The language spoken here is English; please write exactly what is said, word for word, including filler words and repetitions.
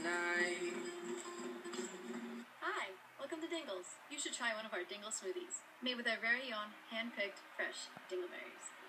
night. Hi, welcome to Dingles. You should try one of our Dingle smoothies, made with our very own hand-picked, fresh dingleberries.